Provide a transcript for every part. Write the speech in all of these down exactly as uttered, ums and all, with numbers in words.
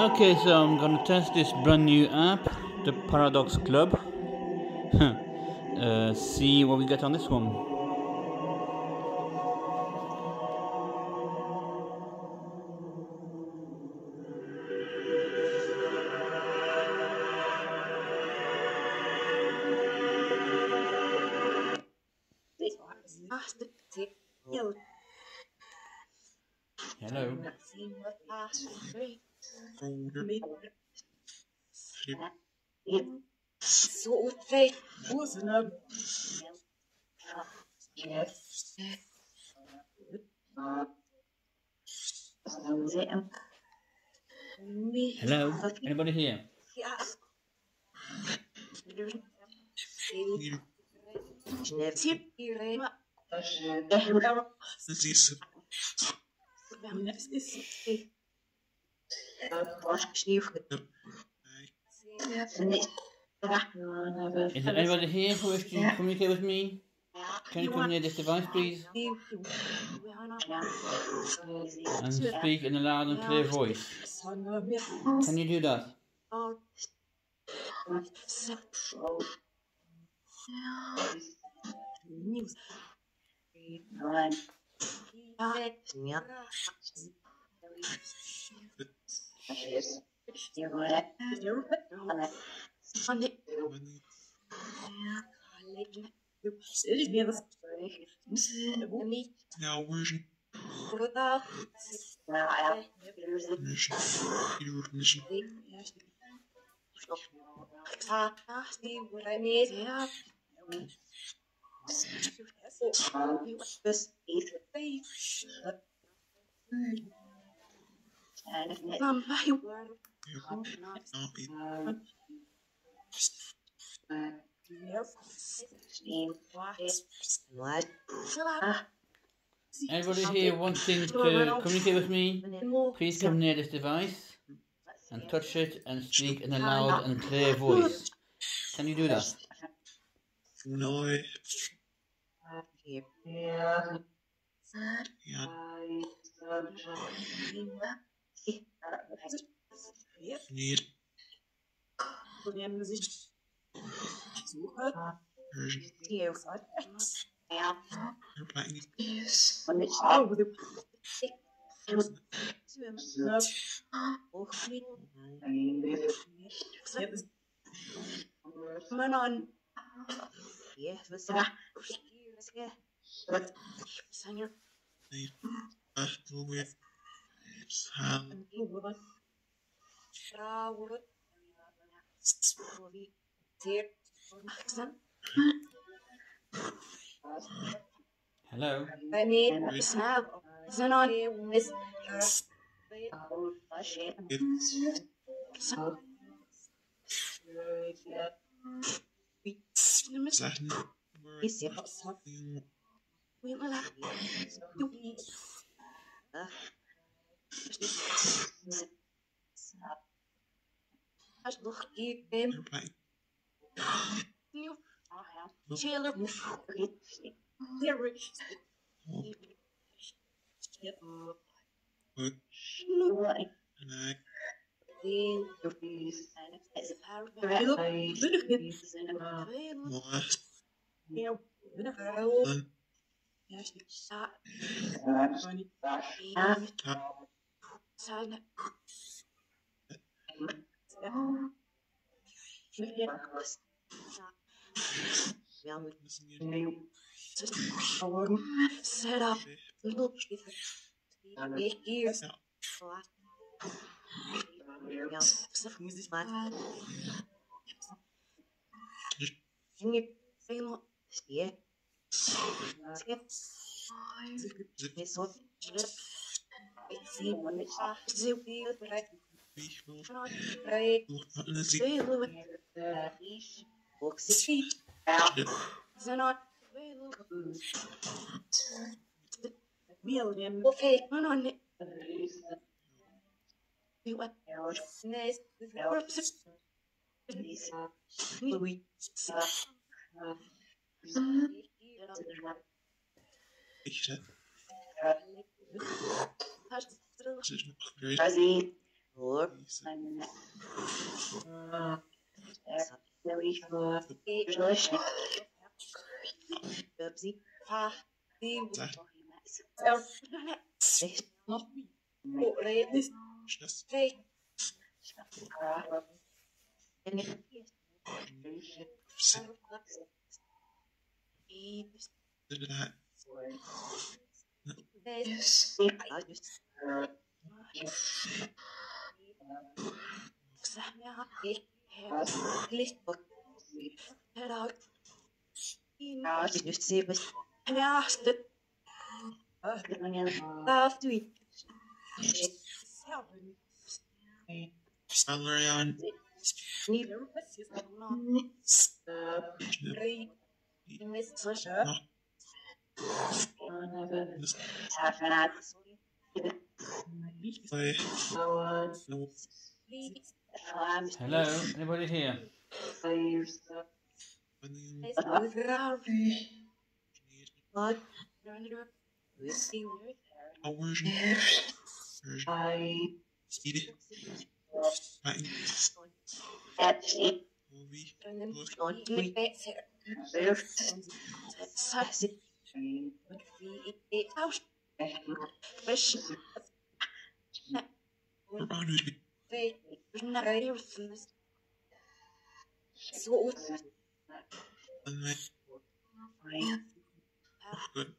Okay, so I'm gonna test this brand new app, the Paradox Club. uh, see what we get on this one. Hello. Hello. Anybody here? Is there anybody here who wishes to communicate with me? Can you come near this device, please? And speak in a loud and clear voice. Can you do that? Anybody here wanting to communicate with me? Please come near this device and touch it and speak in a loud and clear voice. Can you do that? No. Yeah. Need. Hello? Set up. Four. Bubsy. That. Six. Just. Sit. Did that. I just. I just say, but three. Salarian. Neither. No. Play. No. Hello, anybody here? Five. Version. Version. Speedy. Fighting. Movie. Look. On three. Sit. Around with me. And then. Oh, good.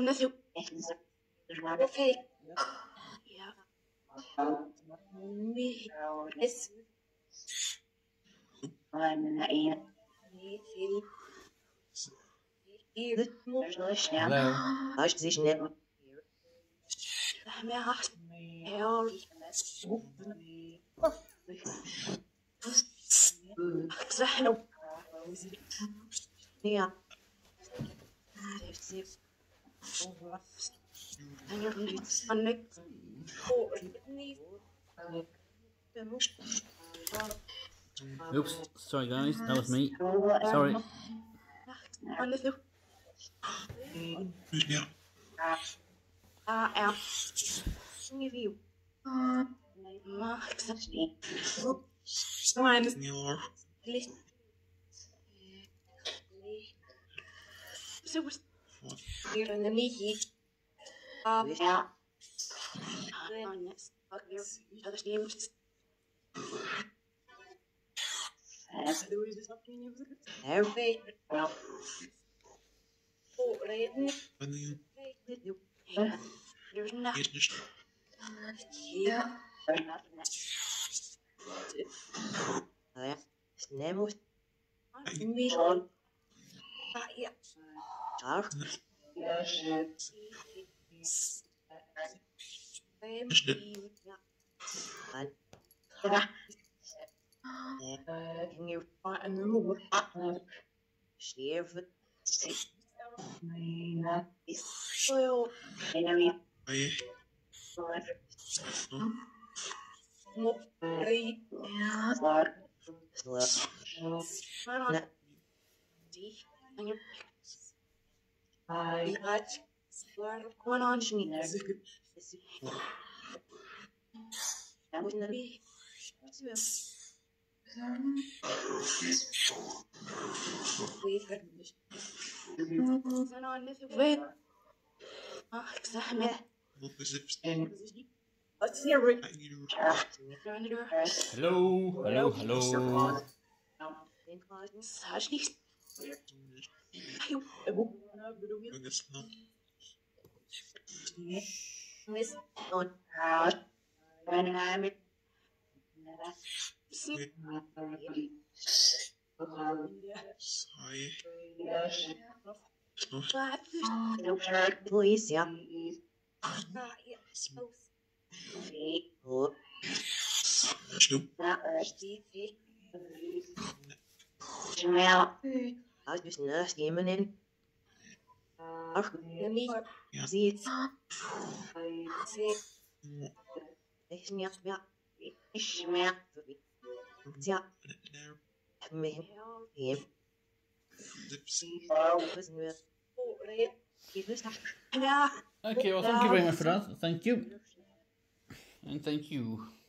Hello? I should say net. Yeah. Six. Oops, sorry guys, that was me. Sorry. Who's me out? Review. Your. And then. It's just. Snemos. Fighting. Charles. Just it. And Walk. can you share it? Play. Slow. Net. One on Shneen. Look as if. Let's hear it. Fighting you. Hello, hello, hello. Bring us now. On. Sigh. No. Please, yeah. Oh, Snoop. I was just nurse gaming in. Yeah. See it. More. Ich mir, ja. Ich mir. Tja, There. mir. Ihm. Zips. Wissen wir. Wie bist du? Okay, well thank you very much for that. Thank you. And thank you.